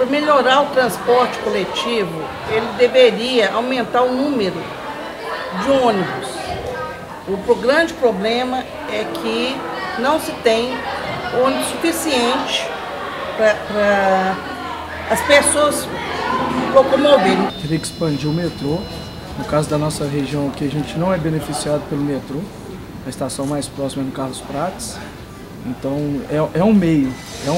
para melhorar o transporte coletivo, ele deveria aumentar o número de ônibus. O grande problema é que não se tem ônibus suficiente para as pessoas locomoverem. Teria que expandir o metrô. No caso da nossa região aqui, a gente não é beneficiado pelo metrô. A estação mais próxima é no Carlos Prates. Então é um meio.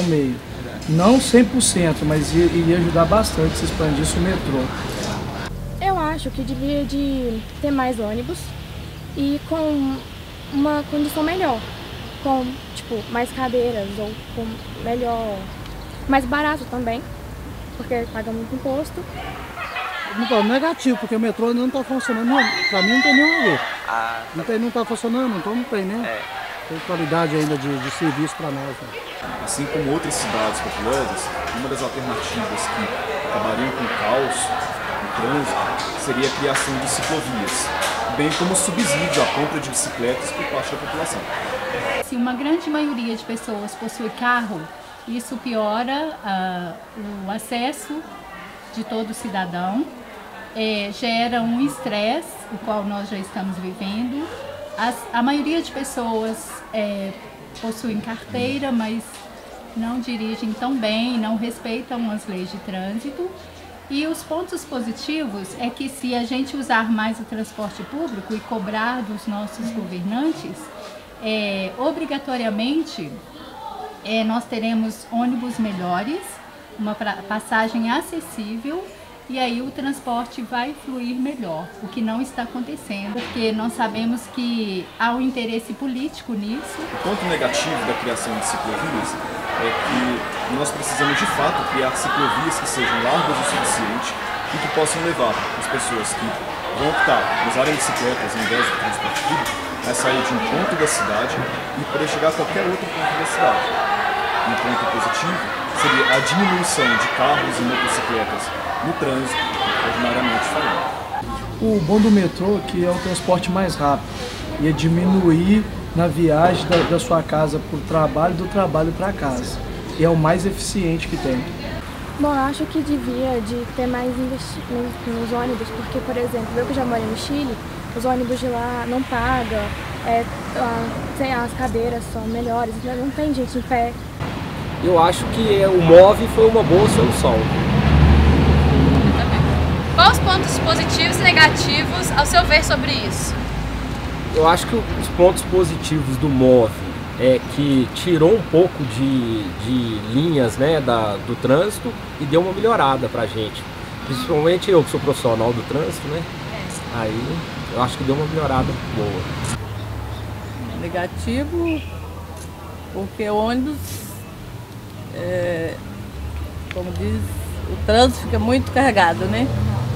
Não 100%, mas iria ajudar bastante se expandisse o metrô. Eu acho que devia de ter mais ônibus e com uma condição melhor, com tipo mais cadeiras ou com melhor, mais barato também, porque paga muito imposto. Então, negativo, porque o metrô não está funcionando, para mim não tem nenhum a ver. Não está funcionando, então não tem, né? Tem qualidade ainda de serviço para nós. Né? Assim como outras cidades populosas, uma das alternativas que acabariam com o caos no trânsito seria a criação de ciclovias, bem como subsídio à compra de bicicletas por parte da população. Se uma grande maioria de pessoas possui carro, isso piora o acesso de todo cidadão, gera um estresse, o qual nós já estamos vivendo. A maioria de pessoas possuem carteira, mas não dirigem tão bem, não respeitam as leis de trânsito. E os pontos positivos é que se a gente usar mais o transporte público e cobrar dos nossos governantes, obrigatoriamente nós teremos ônibus melhores, uma passagem acessível, e aí o transporte vai fluir melhor, o que não está acontecendo, porque nós sabemos que há um interesse político nisso. O ponto negativo da criação de ciclovias é que nós precisamos de fato criar ciclovias que sejam largas o suficiente e que possam levar as pessoas que vão optar por usarem bicicletas em vez do transporte público a sair de um ponto da cidade e poder chegar a qualquer outro ponto da cidade. Um ponto positivo seria a diminuição de carros e motocicletas no trânsito, ordinariamente falando. O bom do metrô é que é o transporte mais rápido, ia diminuir na viagem da sua casa para o trabalho, do trabalho para casa. E é o mais eficiente que tem. Bom, eu acho que devia de ter mais investimento nos ônibus, porque, por exemplo, eu que já moro no Chile, os ônibus de lá não pagam, as cadeiras são melhores, não tem gente em pé. Eu acho que o MOVE foi uma boa solução. Quais os pontos positivos e negativos, ao seu ver, sobre isso? Eu acho que os pontos positivos do MOVE é que tirou um pouco de linhas, né, do trânsito e deu uma melhorada pra gente. Principalmente eu que sou profissional do trânsito, né? Aí eu acho que deu uma melhorada boa. Negativo, porque o ônibus, como diz, o trânsito fica muito carregado, né?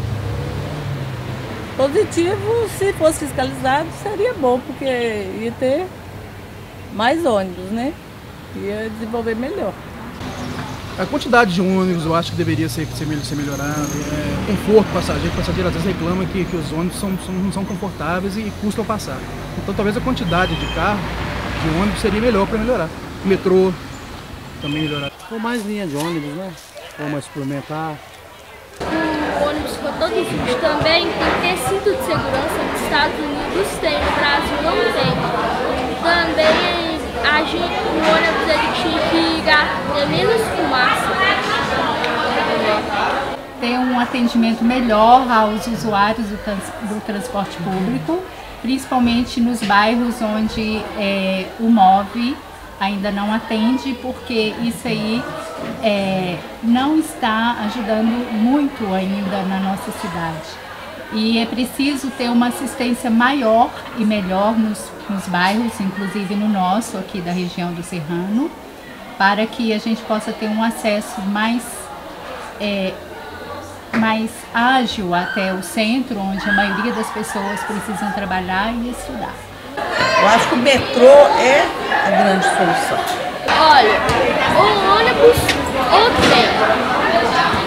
Positivo, se fosse fiscalizado, seria bom, porque ia ter mais ônibus, né? Ia desenvolver melhor. A quantidade de ônibus eu acho que deveria ser melhorada. Conforto passageiro. O passageiro às vezes reclama que os ônibus não são confortáveis e custam passar. Então talvez a quantidade de carro, de ônibus, seria melhor para melhorar. O metrô também melhorar. Com mais linha de ônibus, né? Como suplementar. O ônibus ficou todo sujo também, tem que ter cinto de segurança. Nos Estados Unidos tem, no Brasil não tem. Também o ônibus ele tinha que ter menos fumaça. Ter um atendimento melhor aos usuários do transporte público, principalmente nos bairros onde o MOVE ainda não atende, porque isso aí não está ajudando muito ainda na nossa cidade. E é preciso ter uma assistência maior e melhor nos bairros, inclusive no nosso, aqui da região do Serrano, para que a gente possa ter um acesso mais ágil até o centro, onde a maioria das pessoas precisam trabalhar e estudar. Eu acho que o metrô é a grande solução. Olha, o ônibus ou trem.